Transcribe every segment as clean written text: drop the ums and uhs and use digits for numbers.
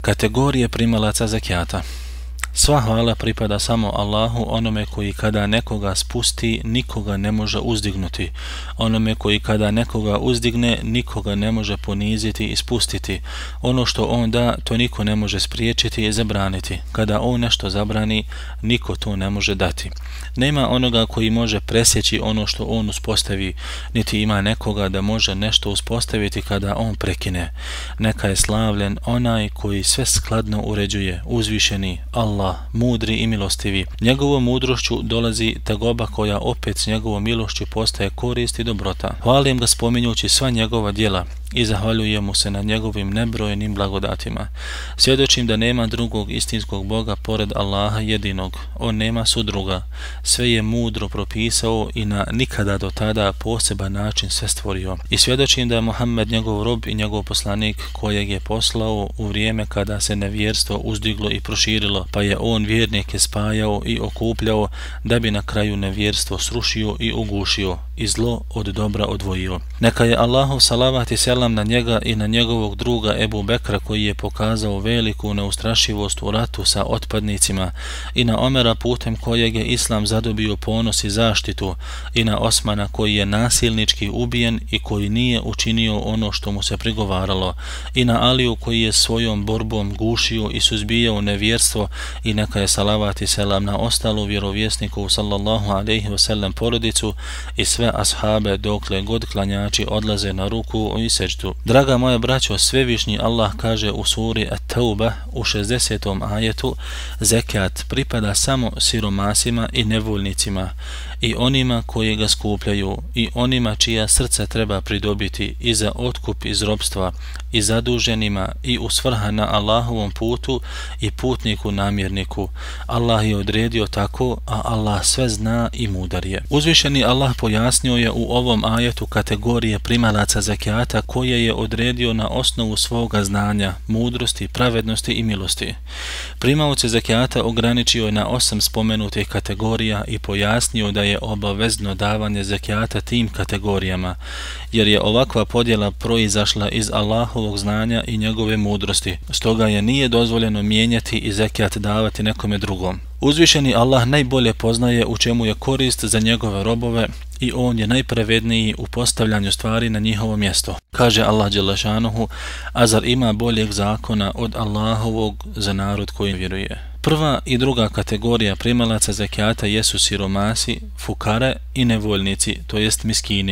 Kategorije primalaca zekijata. Sva hvala pripada samo Allahu, onome koji kada nekoga spusti, nikoga ne može uzdignuti. Onome koji kada nekoga uzdigne, nikoga ne može poniziti i spustiti. Ono što on da, to niko ne može spriječiti i zabraniti. Kada on nešto zabrani, niko to ne može dati. Nema onoga koji može presjeći ono što on uspostavi, niti ima nekoga da može nešto uspostaviti kada on prekine. Neka je slavljen onaj koji sve skladno uređuje, uzvišeni Allah, mudri i milostivi. Njegovom mudrošću dolazi tegoba koja opet s njegovom milošću postaje korist i dobrota. Hvalim ga spominjući sva njegova djela i zahvaljujem mu se na njegovim nebrojenim blagodatima. Svjedočim da nema drugog istinskog Boga pored Allaha jedinog. On nema sudruga. Sve je mudro propisao i na nikada do tada poseban način sve stvorio. I svjedočim da je Muhammed njegov rob i njegov poslanik kojeg je poslao u vrijeme kada se nevjerstvo uzdiglo i proširilo, pa je on vjernike spajao i okupljao da bi na kraju nevjerstvo srušio i ugušio i zlo od dobra odvojio. Neka je Allahov salavat i selam na njega i na njegovog druga Ebu Bekra koji je pokazao veliku neustrašivost u ratu sa otpadnicima, i na Omera putem kojeg je Islam zadobio ponos i zaštitu, i na Osmana koji je nasilnički ubijen i koji nije učinio ono što mu se prigovaralo, i na Aliju koji je svojom borbom gušio i suzbijao nevjerstvo, i neka je salavat i selam na ostalu vjerovjesnikovu sallallahu alejhi ve sellem porodicu i sve ashabe dokle god klanjači odlaze na ruku i seđdu. Draga moja braćo, svevišnji Allah kaže u suri At-Tauba u 60. ajetu: zekat pripada samo siromasima i nevoljnicima i onima koji ga skupljaju i onima čija srca treba pridobiti i za otkup iz robstva i zaduženima i u svrha na Allahovom putu i putniku namjerniku. Allah je odredio tako, a Allah sve zna i mudar je. Uzvišeni Allah pojasnio je u ovom ajetu kategorije primalaca zekijata koje je odredio na osnovu svoga znanja, mudrosti, pravednosti i milosti. Primaoce zekijata ograničio je na 8 spomenutih kategorija i pojasnio da je obavezno davanje zekijata tim kategorijama, jer je ovakva podjela proizašla iz Allahovog znanja i njegove mudrosti. Stoga je nije dozvoljeno mijenjati i zekijat davati nekome drugom. Uzvišeni Allah najbolje poznaje u čemu je korist za njegove robove i on je najpravedniji u postavljanju stvari na njihovo mjesto. Kaže Allah dželle šanuhu: a zar ima boljeg zakona od Allahovog za narod koji vjeruje? Prva i druga kategorija primalaca zekijata jesu siromasi, fukare i nevoljnici, to jest miskini.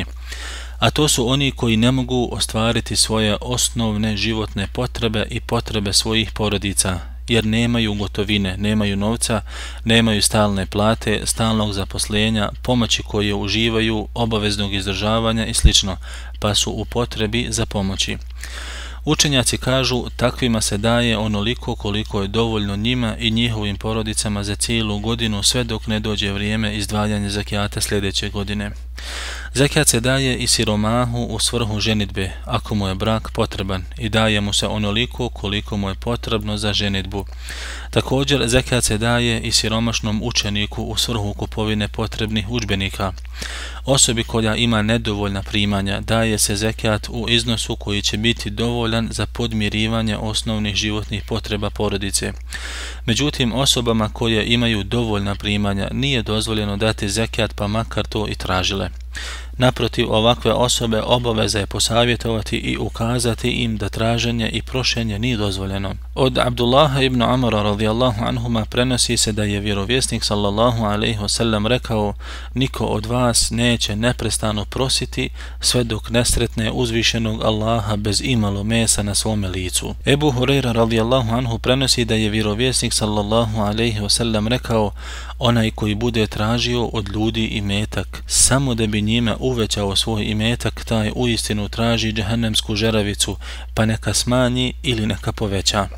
A to su oni koji ne mogu ostvariti svoje osnovne životne potrebe i potrebe svojih porodica, jer nemaju gotovine, nemaju novca, nemaju stalne plate, stalnog zaposlenja, pomoći koje uživaju, obaveznog izdržavanja i sl., pa su u potrebi za pomoći. Učenjaci kažu, takvima se daje onoliko koliko je dovoljno njima i njihovim porodicama za cijelu godinu, sve dok ne dođe vrijeme izdvajanja zekijata sljedeće godine. Zekijat se daje i siromahu u svrhu ženidbe, ako mu je brak potreban, i daje mu se onoliko koliko mu je potrebno za ženidbu. Također, zekijat se daje i siromašnom učeniku u svrhu kupovine potrebnih udžbenika. Osobi koja ima nedovoljna primanja daje se zekijat u iznosu koji će biti dovoljan za podmirivanje osnovnih životnih potreba porodice. Međutim, osobama koje imaju dovoljna primanja nije dozvoljeno dati zekijat, pa makar to i tražile. Naprotiv, ovakve osobe obaveza je posavjetovati i ukazati im da traženje i prošenje nije dozvoljeno. Od Abdullaha ibn Amara radijallahu anhuma prenosi se da je vjerovjesnik sallallahu alejhi ve sellem rekao: niko od vas neće neprestano prositi sve dok ne sretne uzvišenog Allaha bez imalo mesa na svome licu. Ebu Hurajra radijallahu anhu prenosi da je vjerovjesnik sallallahu alejhi ve sellem rekao: onaj koji bude tražio od ljudi imetak samo da bi njime uvećao svoj imetak, taj uistinu traži džehennemsku žeravicu, pa neka smanji ili neka poveća.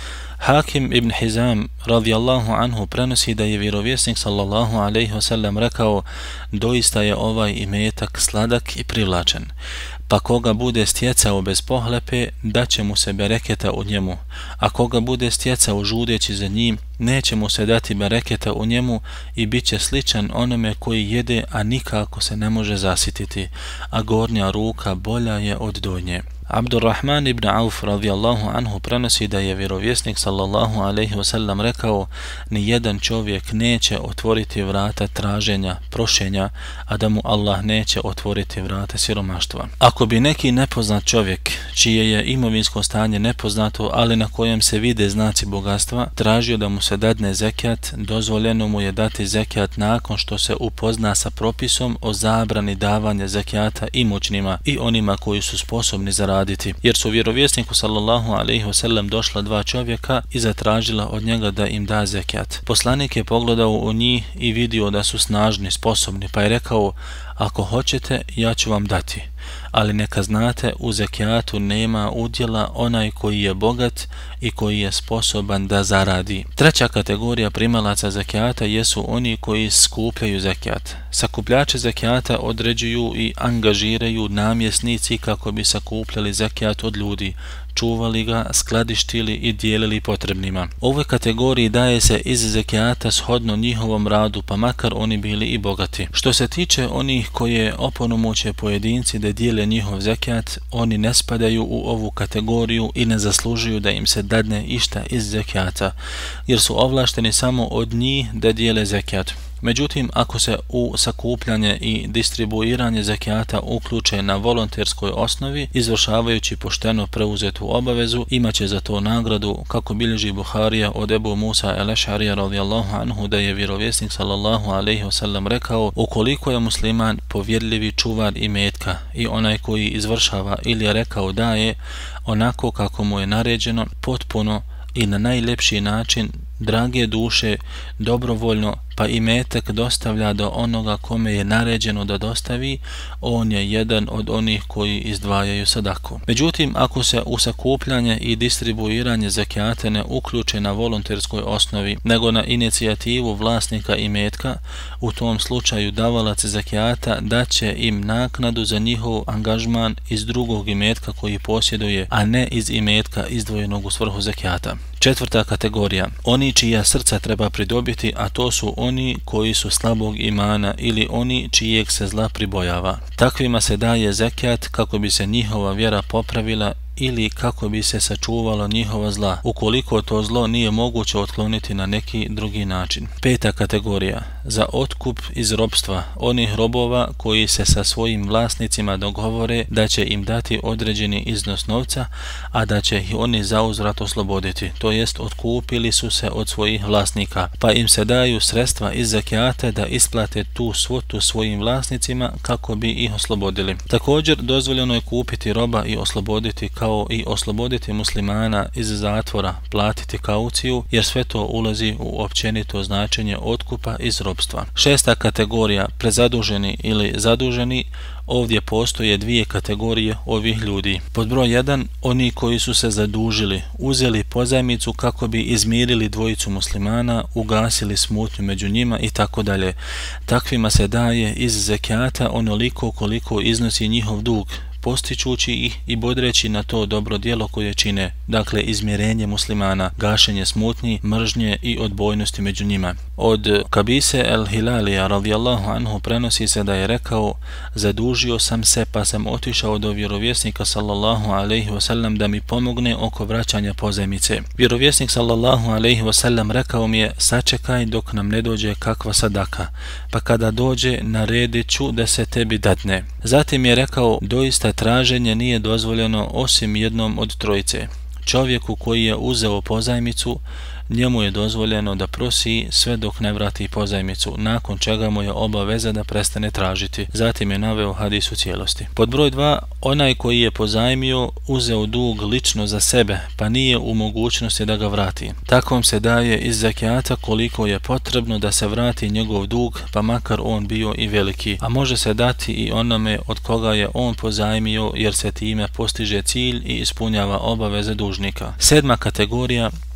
Hakim ibn Hizam radijallahu anhu prenosi da je vjerovjesnik sallallahu alejhi ve sellem rekao: doista je ovaj imetak sladak i privlačen. pa koga bude stjecao bez pohlepe, daće mu se bereketa u njemu, a koga bude stjecao žudeći za njim, neće mu se dati bereketa u njemu i bit će sličan onome koji jede, a nikako se ne može zasititi, a gornja ruka bolja je od donje. Abdurrahman ibn Auf radijallahu anhu prenosi da je vjerovjesnik sallallahu alejhi ve sellem rekao: ni jedan čovjek neće otvoriti vrata traženja, prošenja, a da mu Allah neće otvoriti vrata siromaštva. Ako bi neki nepoznat čovjek, čije je imovinsko stanje nepoznato, ali na kojem se vide znaci bogatstva, tražio da mu se dadne zekjat, dozvoljeno mu je dati zekjat nakon što se upozna sa propisom o zabrani davanja zekjata imućnima i onima koji su sposobni zaraditi, jer su vjerovjesniku sallallahu alejhi ve sellem došla dva čovjeka i zatražila od njega da im da zekjat. Poslanik je pogledao u njih i vidio da su snažni, sposobni, pa je rekao: ako hoćete, ja ću vam dati, ali neka znate, u zekijatu nema udjela onaj koji je bogat i koji je sposoban da zaradi. Treća kategorija primalaca zekijata jesu oni koji skupljaju zekijat. Sakupljače zekijata određuju i angažiraju namjesnici kako bi sakupljali zekijat od ljudi, čuvali ga, skladištili i dijelili potrebnima. Ovoj kategoriji daje se iz zekijata shodno njihovom radu, pa makar oni bili i bogati. Što se tiče onih koje opunomoće pojedinci da dijele njihov zekijat, oni ne spadaju u ovu kategoriju i ne zaslužuju da im se dadne išta iz zekijata, jer su ovlašteni samo od njih da dijele zekijat. Međutim, ako se u sakupljanje i distribuiranje zekijata uključe na volonterskoj osnovi, izvršavajući pošteno preuzetu obavezu, imaće za to nagradu, kako bilježi Buharija od Ebu Musa el-Ešarija radijallahu anhu, da je vjerovjesnik sallallahu alejhi ve sellem rekao: ukoliko je musliman povjerljivi čuvar imetka i onaj koji izvršava ili je rekao daje onako kako mu je naređeno, potpuno i na najljepši način, drage duše, dobrovoljno, pa imetak dostavlja do onoga kome je naređeno da dostavi, on je jedan od onih koji izdvajaju sadaku. Međutim, ako se u sakupljanje i distribuiranje zekijata ne uključe na volonterskoj osnovi, nego na inicijativu vlasnika imetka, u tom slučaju davalac zekijata daće im naknadu za njihov angažman iz drugog imetka koji posjeduje, a ne iz imetka izdvojenog u svrhu zekijata. Četvrta kategorija, oni čija srca treba pridobiti, a to su oni koji su slabog imana ili oni čijeg se zla pribojava. Takvima se daje zekijat kako bi se njihova vjera popravila ili kako bi se sačuvalo njihova zla, ukoliko to zlo nije moguće otkloniti na neki drugi način. Peta kategorija, za otkup iz robstva, onih robova koji se sa svojim vlasnicima dogovore da će im dati određeni iznos novca, a da će ih oni zauzvrat osloboditi, to jest otkupili su se od svojih vlasnika, pa im se daju sredstva iz zekijata da isplate tu svotu svojim vlasnicima kako bi ih oslobodili. Također, dozvoljeno je kupiti roba i osloboditi, kao i osloboditi muslimana iz zatvora, platiti kauciju, jer sve to ulazi u općenito značenje otkupa iz robstva. Šesta kategorija, prezaduženi ili zaduženi. Ovdje postoje dvije kategorije ovih ljudi. Pod broj 1, oni koji su se zadužili, uzeli pozajmicu kako bi izmirili dvojicu muslimana, ugasili smutnju među njima i tako dalje. Takvima se daje iz zekijata onoliko koliko iznosi njihov dug, postičući ih i bodreći na to dobro djelo koje čine, dakle izmirenje muslimana, gašenje smutnji, mržnje i odbojnosti među njima. Od Kabise el-Hilalija radijallahu anhu prenosi se da je rekao: zadužio sam se pa sam otišao do vjerovjesnika sallallahu alejhi ve sellem da mi pomogne oko vraćanja pozajmice. Vjerovjesnik sallallahu alejhi ve sellem rekao mi je: sačekaj dok nam ne dođe kakva sadaka, pa kada dođe naredit ću da se tebi dadne. Zatim je rekao: doista traženje nije dozvoljeno osim jednom od trojice. Čovjeku koji je uzeo pozajmicu, njemu je dozvoljeno da prosi sve dok ne vrati pozajmicu, nakon čega mu je obaveza da prestane tražiti. Zatim je naveo hadis u cijelosti. Pod broj 2, onaj koji je pozajmio, uzeo dug lično za sebe, pa nije u mogućnosti da ga vrati. Takvom se daje iz zekijata koliko je potrebno da se vrati njegov dug, pa makar on bio i veliki, a može se dati i onome od koga je on pozajmio, jer se time postiže cilj i ispunjava obaveze dužnika. Sedma kategorija,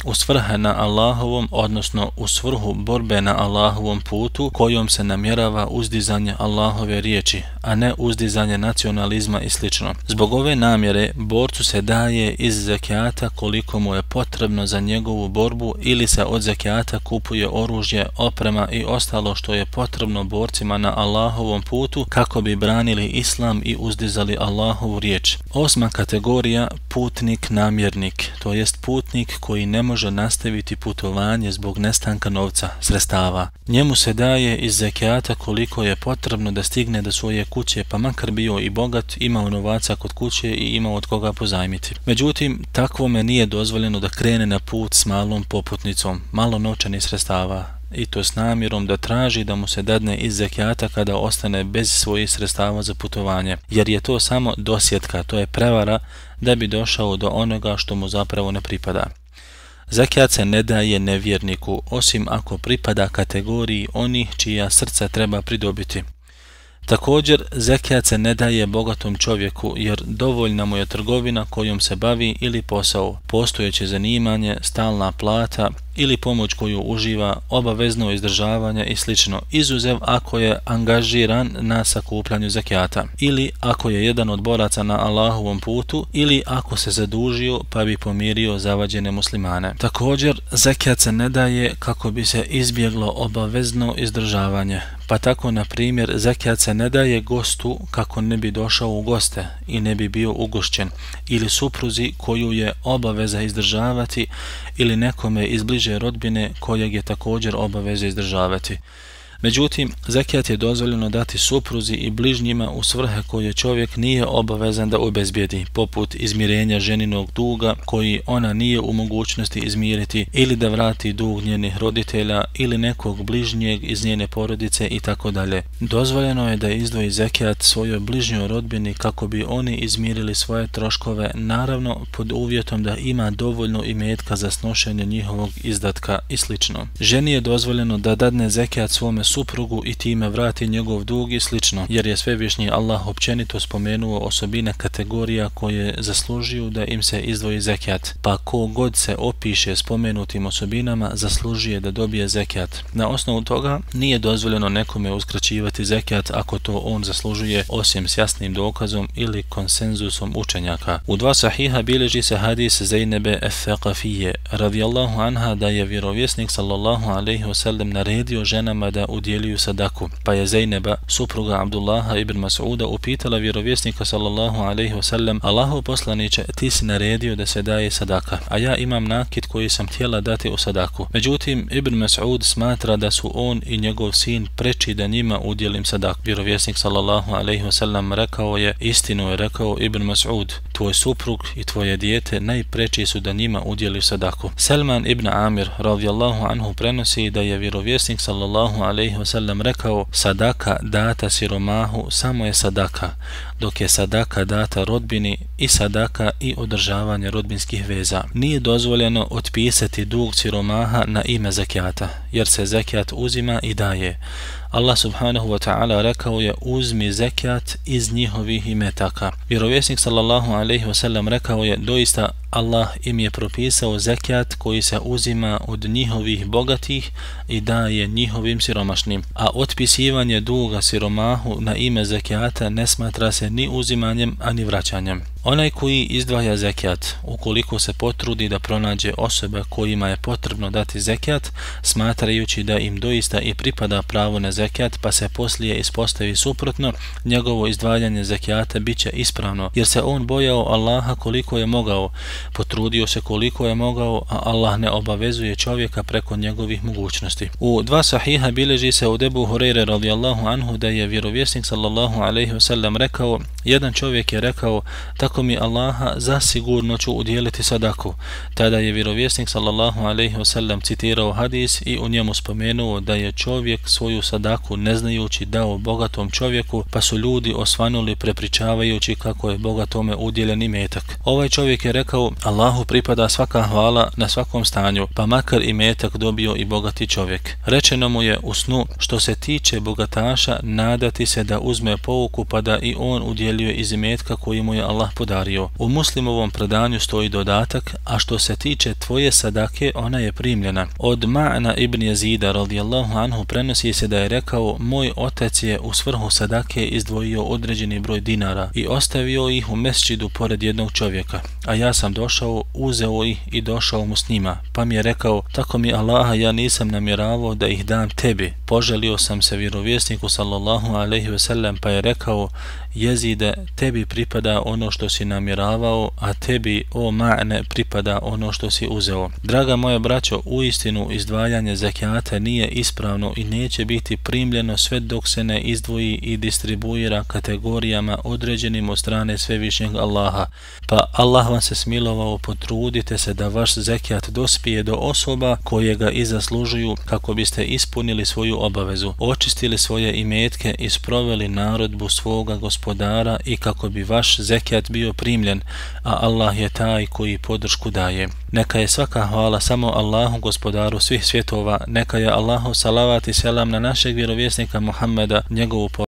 u svrhe na Allahovom, odnosno u svrhu borbe na Allahovom putu kojom se namjerava uzdizanje Allahove riječi, a ne uzdizanje nacionalizma i sl. Zbog ove namjere borcu se daje iz zekijata koliko mu je potrebno za njegovu borbu ili se od zekijata kupuje oružje, oprema i ostalo što je potrebno borcima na Allahovom putu kako bi branili islam i uzdizali Allahovu riječ. 8. kategorija, putnik namjernik, to jest putnik koji ne može nastaviti putovanje zbog nestanka novca, sredstava. Njemu se daje iz zekijata koliko je potrebno da stigne do svoje kuće, pa makar bio i bogat, imao novaca kod kuće i imao od koga pozajmiti. Međutim, takvome nije dozvoljeno da krene na put s malom poputnicom, malo novčanih sredstava, i to s namjerom da traži da mu se dadne iz zekijata kada ostane bez svojih sredstava za putovanje, jer je to samo dosjetka, to je prevara da bi došao do onoga što mu zapravo ne pripada. Zekijat se ne daje nevjerniku, osim ako pripada kategoriji onih čija srca treba pridobiti. Također, zekijat se ne daje bogatom čovjeku, jer dovoljna mu je trgovina kojom se bavi ili posao, postojeće zanimanje, stalna plata ili pomoć koju uživa, obavezno izdržavanje i sl. Izuzev ako je angažiran na sakupljanju zekijata, ili ako je jedan od boraca na Allahovom putu, ili ako se zadužio pa bi pomirio zavađene muslimane. Također, zekijat se ne daje kako bi se izbjeglo obavezno izdržavanje, pa tako na primjer zekijat se ne daje gostu kako ne bi došao u goste i ne bi bio ugošćen, ili supruzi koju je obaveza izdržavati, ili nekome iz bliže rodbine kojeg je također obaveza izdržavati. Međutim, zekijat je dozvoljeno dati supruzi i bližnjima u svrhe koje čovjek nije obavezan da obezbijedi, poput izmirenja ženinog duga koji ona nije u mogućnosti izmiriti, ili da vrati dug njenih roditelja ili nekog bližnjeg iz njene porodice itd. Dozvoljeno je da izdvoji zekijat svojoj bližnjoj rodbini kako bi oni izmirili svoje troškove, naravno pod uvjetom da ima dovoljno imetka za snošenje njihovog izdatka i sl. Ženi je dozvoljeno da dadne zekijat svome suprugu i time vrati njegov dug i slično, jer je svevišnji Allah općenito spomenuo osobine kategorija koje zaslužuju da im se izdvoji zekijat, pa ko god se opiše spomenutim osobinama zaslužuje da dobije zekijat. Na osnovu toga nije dozvoljeno nekome uskraćivati zekijat ako to on zaslužuje, osim s jasnim dokazom ili konsenzusom učenjaka. U 2 sahiha bilježi se hadis Zejnebe Ethaqafije radijallahu anha da je vjerovjesnik sallallahu alejhi ve sellem naredio ženama da udjeljuju sadaku, pa je Zejneba, supruga Abdullaha ibn Mas'uda, upitala vjerovjesnika sallallahu alejhi ve sellem: Allahov poslaniče, ti si naredio da se daje sadaka, a ja imam nakit koji sam htjela dati u sadaku. Međutim, Ibn Mas'ud smatra da su on i njegov sin preči da njima udjelim sadaku. Vjerovjesnik sallallahu alejhi ve sellem rekao je: istinu je rekao Ibn Mas'ud, tvoj suprug i tvoje dijete najpreči su da njima udjeliš sadaku. Selman ibn Amir radijallahu anhu prenosi da je vjerovjesnik sallallahu alejhi ve sellem rekao: sadaka data siromahu samo je sadaka, dok je sadaka data rodbini i sadaka i održavanje rodbinskih veza. Nije dozvoljeno otpisati dug siromaha na ime zekijata, jer se zekijat uzima i daje. Allah subhanahu wa ta'ala rekao je: uzmi zekijat iz njihovih imetaka. Vjerovjesnik sallallahu alejhi ve sellem rekao je: doista Allah im je propisao zekijat koji se uzima od njihovih bogatih i daje njihovim siromašnim, a otpisivanje duga siromahu na ime zekijata ne smatra se ni uzimanjem, ani vraćanjem. Onaj koji izdvaja zekijat, ukoliko se potrudi da pronađe osobe kojima je potrebno dati zekijat, smatrajući da im doista i pripada pravo na zekijat, pa se poslije ispostavi suprotno, njegovo izdvajanje zekijata bit će ispravno, jer se on bojao Allaha koliko je mogao, potrudio se koliko je mogao, a Allah ne obavezuje čovjeka preko njegovih mogućnosti. U 2 sahiha bilježi se od Ebu Hurajre radijallahu anhu da je vjerovjesnik sallallahu alejhi ve sellem rekao: jedan čovjek je rekao: tako mi Allaha, zasigurno ću udjeliti sadaku. Tada je vjerovjesnik sallallahu alejhi ve sellem citirao hadis i u njemu spomenuo da je čovjek svoju sadaku ne znajući dao bogatom čovjeku, pa su ljudi osvanuli prepričavajući kako je bogatome udjeljen imetak. Ovaj čovjek je rekao: rekao: Allahu pripada svaka hvala na svakom stanju, pa makar i metak dobio i bogati čovjek. Rečeno mu je u snu: što se tiče bogataša, nadati se da uzme pouku pa da i on udjeljuje iz imetka koji mu je Allah podario. U Muslimovom predanju stoji dodatak: a što se tiče tvoje sadake, ona je primljena. Od Ma'na ibn Jezida radijallahu anhu prenosi se da je rekao: moj otac je u svrhu sadake izdvojio određeni broj dinara i ostavio ih u mesčidu pored jednog čovjeka, a ja sam došao, uzeo ih i došao mu s njima, pa mi je rekao: tako mi Allaha, ja nisam namjeravao da ih dam tebi. Poželio sam se vjerovjesniku sallallahu alejhi ve sellem, pa je rekao: Jezide, tebi pripada ono što si namjeravao, a tebi, o Ma'ne, pripada ono što si uzeo. Draga moja braćo, uistinu izdvajanje zekijata nije ispravno i neće biti primljeno sve dok se ne izdvoji i distribuira kategorijama određenim od strane svevišnjeg Allaha. Pa Allah vam se smilovao, potrudite se da vaš zekijat dospije do osoba koje ga i zaslužuju, kako biste ispunili svoju obavezu, očistili svoje imetke i sproveli narodbu svoga gospodara i kako bi vaš zekijat bio primljen, a Allah je taj koji podršku daje. Neka je svaka hvala samo Allahu, gospodaru svih svjetova, neka je Allahu salavat i selam na našeg vjerovjesnika Muhammeda, njegovu